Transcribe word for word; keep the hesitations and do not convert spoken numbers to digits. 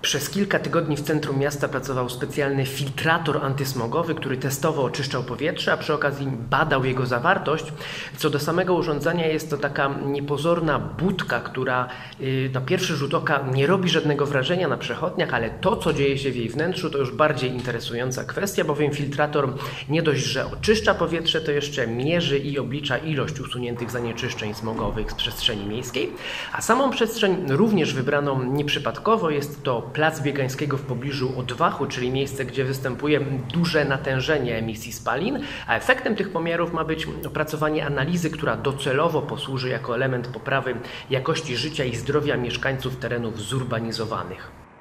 Przez kilka tygodni w centrum miasta pracował specjalny filtrator antysmogowy, który testowo oczyszczał powietrze, a przy okazji badał jego zawartość. Co do samego urządzenia, jest to taka niepozorna budka, która na pierwszy rzut oka nie robi żadnego wrażenia na przechodniach, ale to, co dzieje się w jej wnętrzu, to już bardziej interesująca kwestia, bowiem filtrator nie dość, że oczyszcza powietrze, to jeszcze mierzy i oblicza ilość usuniętych zanieczyszczeń smogowych z przestrzeni miejskiej, a samą przestrzeń również wybraną nieprzypadkowo. Jest to plac Biegańskiego w pobliżu Odwachu, czyli miejsce, gdzie występuje duże natężenie emisji spalin, a efektem tych pomiarów ma być opracowanie analizy, która docelowo posłuży jako element poprawy jakości życia i zdrowia mieszkańców terenów zurbanizowanych.